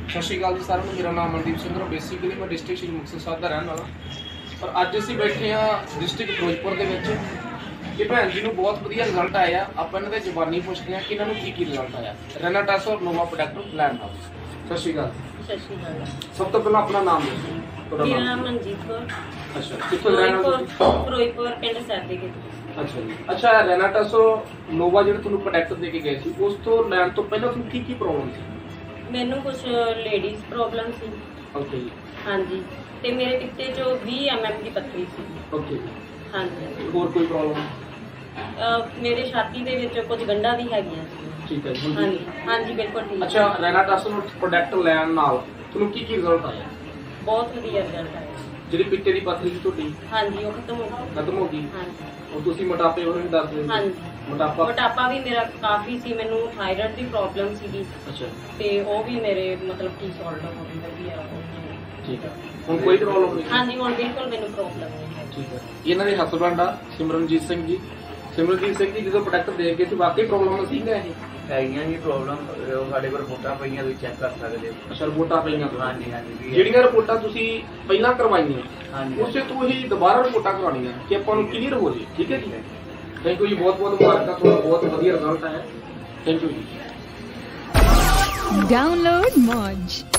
सत श्री अकाल जी सारे ਨੂੰ। मेरा नाम मनदीप सिंह और बेसिकली मैं डिस्ट्रिक्ट श्री मुक्तसर साहब ਦਾ रहने वाला पर ਅੱਜ ਅਸੀਂ ਬੈਠੇ ਆ डिस्ट्रिक्ट ਫਿਰੋਜ਼ਪੁਰ ਦੇ ਵਿੱਚ ਕਿ ਭੈਣ ਜੀ ਨੂੰ ਬਹੁਤ ਵਧੀਆ ਰਿਜ਼ਲਟ ਆਇਆ। ਆਪਾਂ ਇਹਨਾਂ ਦੇ ਜ਼ਬਾਨੀ ਪੁੱਛਦੇ ਆ ਕਿ ਇਹਨਾਂ ਨੂੰ ਕੀ ਰਿਜ਼ਲਟ ਆਇਆ। ਰੈਨਾਟਾਸ ਔਰ ਨੋਵਾ ਪ੍ਰੋਡਕਟ ਲੈਣ ਦਾ। ਸਤਿ ਸ਼੍ਰੀ ਅਕਾਲ। ਸਤਿ ਸ਼੍ਰੀ ਅਕਾਲ। ਸਭ ਤੋਂ ਪਹਿਲਾਂ ਆਪਣਾ ਨਾਮ ਦੱਸੋ। ਮੇਰਾ ਨਾਮ ਮਨਜੀਤ ਕੌਰ। ਅੱਛਾ, ਕਿੱਥੋਂ ਦੇ ਰਹਿਣ ਵਾਲੇ ਹੋ? ਫਿਰੋਜ਼ਪੁਰ ਪਿੰਡ ਸਰਦੇ ਕੇ। ਅੱਛਾ ਜੀ। ਅੱਛਾ, ਰੈਨਾਟਾਸ ਨੋਵਾ ਜਿਹੜੇ ਤੁਹਾਨੂੰ ਪ੍ਰੋਡਕਟ ਦੇ ਕੇ ਗਏ ਸੀ ਉਸ ਤੋਂ ਲੈਣ ਤੋਂ ਪਹਿਲਾਂ ਤੁਹਾਨੂੰ ਕੀ ਪ੍ਰੋਬਲਮ ਸੀ? ਮੈਨੂੰ ਕੁਝ ਲੇਡੀਜ਼ ਪ੍ਰੋਬਲਮ ਸੀ। ਓਕੇ ਜੀ। ਹਾਂਜੀ, ਤੇ ਮੇਰੇ ਪਿੱਤੇ ਚੋਂ 20 mm ਦੀ ਪੱਥਰੀ ਸੀ। ਓਕੇ ਜੀ। ਹਾਂਜੀ। ਹੋਰ ਕੋਈ ਪ੍ਰੋਬਲਮ? ਮੇਰੇ ਛਾਤੀ ਦੇ ਵਿੱਚ ਕੁਝ ਗੰਢਾਂ ਵੀ ਹੈਗੀਆਂ ਸੀ। ਠੀਕ ਹੈ ਜੀ। ਹਾਂਜੀ ਹਾਂਜੀ, ਬਿਲਕੁਲ ਠੀਕ। ਅੱਛਾ, ਰੈਨਾਟਾਸ ਪ੍ਰੋਡਕਟ ਲੈਣ ਨਾਲ ਤੁਹਾਨੂੰ ਕੀ ਰਿਜ਼ਲਟ ਆਇਆ? ਬਹੁਤ ਵਧੀਆ ਰਿਜ਼ਲਟ ਆਇਆ। ਜਿਹੜੀ ਪਿੱਤੇ ਦੀ ਪੱਥਰੀ ਸੀ ਤੁਹਾਡੀ? ਹਾਂਜੀ, ਉਹ ਖਤਮ ਹੋ ਗਈ। ਖਤਮ ਹੋ ਗਈ। ਹਾਂਜੀ। ਉਹ ਤੁਸੀਂ ਮੋਟਾਪੇ ਬਾਰੇ ਵੀ ਦੱਸ ਦਿਓ। ਹਾਂਜੀ, ਮੋਟਾਪਾ ਵੀ ਮੇਰਾ ਕਾਫੀ ਸੀ। ਮੈਨੂੰ ਥਾਇਰਾਇਡ ਦੀ ਪ੍ਰੋਬਲਮ ਸੀਗੀ। ਅੱਛਾ। ਤੇ ਉਹ ਵੀ ਮੇਰੇ ਮਤਲਬ ਕੀ ਸੋਲਡ ਹੋ ਗਈ ਵਧੀਆ। ਠੀਕ ਹੈ, ਹੁਣ ਕੋਈ ਪ੍ਰੋਬਲਮ ਨਹੀਂ? ਹਾਂਜੀ, ਹੁਣ ਬਿਲਕੁਲ ਮੈਨੂੰ ਪ੍ਰੋਬਲਮ ਨਹੀਂ ਹੈ। ਠੀਕ ਹੈ। ਇਹਨਾਂ ਦੇ ਹਸਬੰਡ ਆ ਸਿਮਰਨਜੀਤ ਸਿੰਘ ਜੀ। ਸਿਮਰਨਜੀਤ ਸਿੰਘ ਜੀ ਜਦੋਂ ਪ੍ਰੋਡਕਟ ਦੇ ਕੇ ਸੀ ਵਾਕਈ ਪ੍ਰੋਬਲਮ ਸੀਗਾ ਇਹ? ਹੈਗੀਆਂ ਜੀ ਪ੍ਰੋਬਲਮ। ਉਹ ਸਾਡੇ ਕੋਲ ਰਿਪੋਰਟਾਂ ਪਈਆਂ, ਤੁਸੀਂ ਚੈੱਕ ਕਰ ਸਕਦੇ ਹੋ। ਅੱਛਾ, ਰਿਪੋਰਟਾਂ ਪਈਆਂ? ਹਾਂਜੀ ਹਾਂਜੀ। ਜਿਹੜੀਆਂ ਰਿਪੋਰਟਾਂ ਤੁਸੀਂ ਪਹਿਲਾਂ ਕਰਵਾਈਆਂ ਹਾਂਜੀ, ਉਸੇ ਤੋਂ ਹੀ ਦੁਬਾਰਾ ਰਿਪੋਰਟਾਂ ਕਰਵਾਉਣੀਆਂ ਕਿ ਆਪਾਂ ਨੂੰ ਕਲੀਅਰ ਹੋ ਜੇ। ਠੀਕ ਹੈ ਜੀ। ਥੈਂਕ ਯੂ ਜੀ, ਬਹੁਤ ਬਹੁਤ ਮੁਬਾਰਕਾਂ, ਤੁਹਾਡਾ ਬਹੁਤ ਵਧੀਆ ਰਿਜ਼ਲਟ ਆਇਆ। Thank you ji. Download Moj.